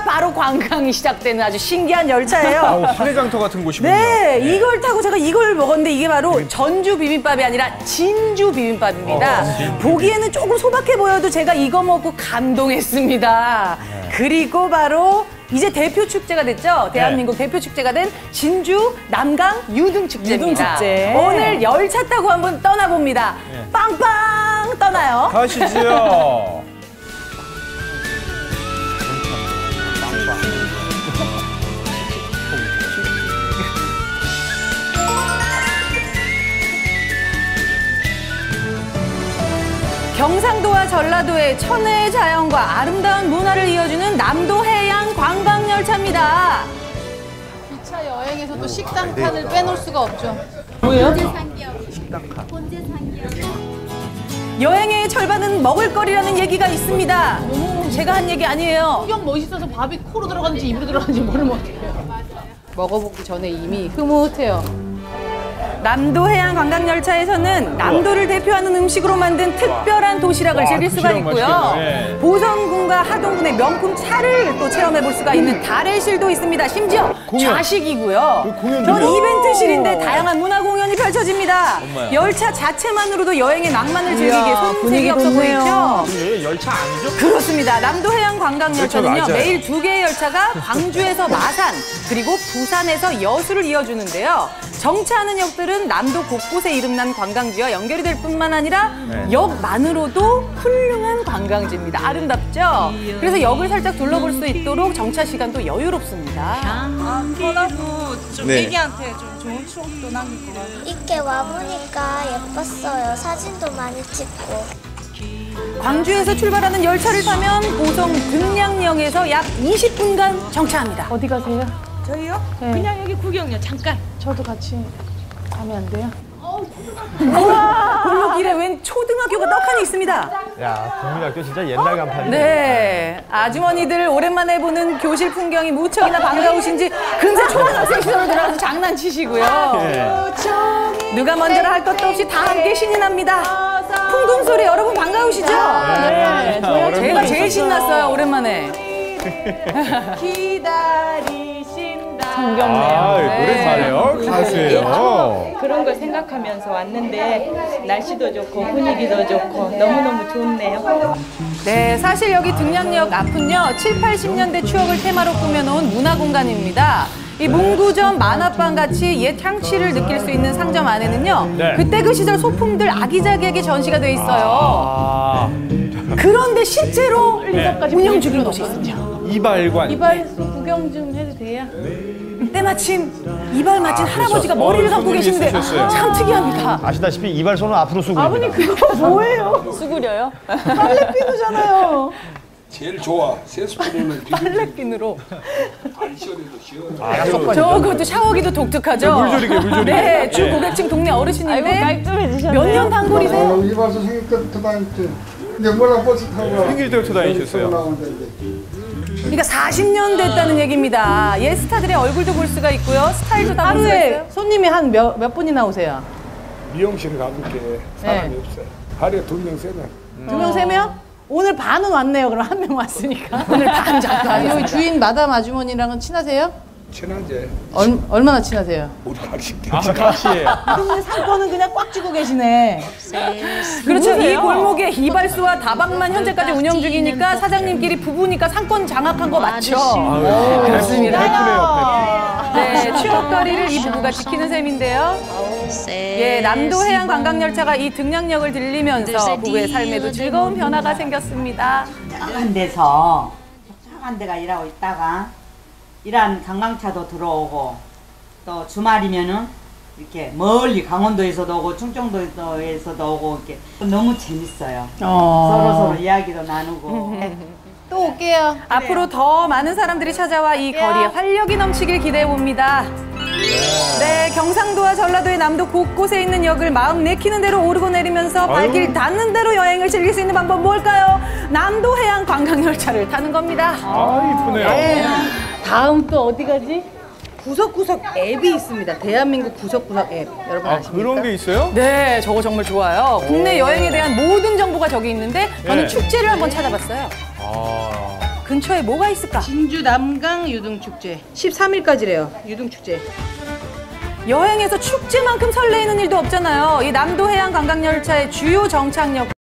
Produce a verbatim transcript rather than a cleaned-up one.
바로 관광이 시작되는 아주 신기한 열차예요. 아우, 한해장터 같은 곳이군요. 네, 네, 이걸 타고 제가 이걸 먹었는데 이게 바로 전주 비빔밥이 아니라 진주 비빔밥입니다. 어, 보기에는 조금 소박해 보여도 제가 이거 먹고 감동했습니다. 네. 그리고 바로 이제 대표 축제가 됐죠. 대한민국 네. 대표 축제가 된 진주 남강 유등축제입니다. 유등축제. 오늘 열차 타고 한번 떠나봅니다. 네. 빵빵 떠나요. 가시죠. 경상도와 전라도의 천혜의 자연과 아름다운 문화를 이어주는 남도해양 관광열차입니다. 이 차 여행에서도 식당 칸을 빼놓을 수가 없죠. 뭐예요? 식당 칸. 여행의 절반은 먹을거리라는 얘기가 있습니다. 어머, 제가 한 얘기 아니에요. 풍경 멋있어서 밥이 코로 들어가는지 입으로 들어가는지 모르면 어떡해요. 먹어보기 전에 이미 흐뭇해요. 남도해양 관광열차에서는 남도를 대표하는 음식으로 만든 특별한 도시락을 와, 즐길 수가 있고요. 네. 보성군과 하동군의 명품 차를 또 체험해볼 수가 있는 다래실도 있습니다. 심지어 공연. 좌식이고요. 전 이벤트실인데 다양한 문화 공연이 펼쳐집니다. 정말. 열차 자체만으로도 여행의 낭만을 즐기기에 손색이 없어 보이죠? 이게 열차 아니죠? 그렇습니다. 남도해양 관광열차는요. 매일 두 개의 열차가 광주에서 마산 그리고 부산에서 여수를 이어주는데요. 정차하는 역들은 남도 곳곳에 이름난 관광지와 연결이 될 뿐만 아니라 네. 역만으로도 훌륭한 관광지입니다. 아름답죠? 그래서 역을 살짝 둘러볼 수 있도록 정차 시간도 여유롭습니다. 아, 그러고 좀 네. 애기한테 좀 좋은 추억도 남길 것 같아요. 이렇게 와보니까 예뻤어요. 사진도 많이 찍고. 광주에서 출발하는 열차를 타면 보성 등량역에서 약 이십 분간 정차합니다. 어디 가세요? 저희요? 네. 그냥 여기 구경요. 잠깐. 저도 같이 가면 안 돼요? 우와! 골목길에 웬 초등학교가 떡하니 있습니다. 야, 국민학교 진짜 옛날 간판이네. 네, 아주머니들 오랜만에 보는 교실 풍경이 무척이나 반가우신지 금세 초등학생 시절로 들어가서 장난치시고요. 네. 누가 먼저라 할 것도 없이 다 함께 신이 납니다. 풍금 소리 여러분 반가우시죠? 네, 네. 제가 제일 신났어요, 오랜만에. 기다리신다. 정겹네요. 아, 노래 네. 잘해요. 가수예요. 그런 걸 생각하면서 왔는데 날씨도 좋고 분위기도 좋고 너무너무 좋네요. 네, 사실 여기 등량역 앞은요, 칠, 팔십 년대 추억을 테마로 꾸며놓은 문화공간입니다. 이 문구점, 만화방 같이 옛 향취를 느낄 수 있는 상점 안에는요, 네. 그때 그 시절 소품들 아기자기하게 전시가 돼 있어요. 아... 그런데 실제로 네. 운영 중인 곳이 있습니다. 이발관. 이발소 구경 좀 해도 돼요? 때마침 이발 맞힌 아, 할아버지가 그렇죠. 머리를 감고 계시는데 있으셨어요. 참 특이합니다. 아시다시피 이발소는 앞으로 수그립니다. 아버님 그거 뭐예요? 수그려요? 빨래비누잖아요. 제일 좋아. 세수기는 빨래비누로. 안 시원해도 시원해. 아, 저 그것도 샤워기도 독특하죠? 네, 물조리개, 물조리개. 네, 주고객층 동네 어르신인데 몇 년 단골이세요? 이발소 생길 때부터 다녔지. 근데 뭐라 버스 타고 생길 때부터 다니셨어요. 그러니까 사십 년 됐다는 얘기입니다. 옛 스타들의 얼굴도 볼 수가 있고요. 스타일도 다 볼 수가 있어요. 손님이 한 몇 몇 분이나 오세요? 미용실에 가볼게 사람이 네. 없어요. 하루에 두 명, 세 명. 두 명, 세 명? 오늘 반은 왔네요. 그럼 한 명 왔으니까. 오늘 반 잠깐. 여기 주인 마담 아주머니랑은 친하세요? 친하지. 얼, 얼마나 친하세요? 우리 각식 아, 같이예요. 동네 상권은 그냥 꽉 쥐고 계시네. 그렇죠. 이 골목에 이발소와 다방만 현재까지 운영 중이니까 사장님끼리 부부니까 상권 장악한 거 맞죠? 아, 그렇습니다. 네, 추억거리를 이 부부가 지키는 셈인데요. 예, 남도해양 관광열차가 이 등량역을 들리면서 부부의 삶에도 즐거운 변화가 생겼습니다. 한 데서 한 데가 일하고 있다가 이런 관광차도 들어오고 또 주말이면은 이렇게 멀리 강원도에서도 오고 충청도에서도 오고 이렇게 너무 재밌어요. 어. 서로 서로 이야기도 나누고. 또 올게요. 앞으로 더 많은 사람들이 찾아와 이 거리에 활력이 넘치길 기대해 봅니다. 네, 경상도와 전라도의 남도 곳곳에 있는 역을 마음 내키는 대로 오르고 내리면서 발길 닿는 대로 여행을 즐길 수 있는 방법 뭘까요? 남도해양 관광열차를 타는 겁니다. 아, 이쁘네요. 네. 다음 또 어디 가지? 구석구석 앱이 있습니다. 대한민국 구석구석 앱. 여러분 아, 아십니까? 그런 게 있어요? 네, 저거 정말 좋아요. 국내 여행에 대한 모든 정보가 저기 있는데 저는 네. 축제를 한번 찾아봤어요. 아... 근처에 뭐가 있을까? 진주 남강 유등축제 십삼 일까지래요. 유등축제. 여행에서 축제만큼 설레이는 일도 없잖아요. 이 남도 해안 관광열차의 주요 정착역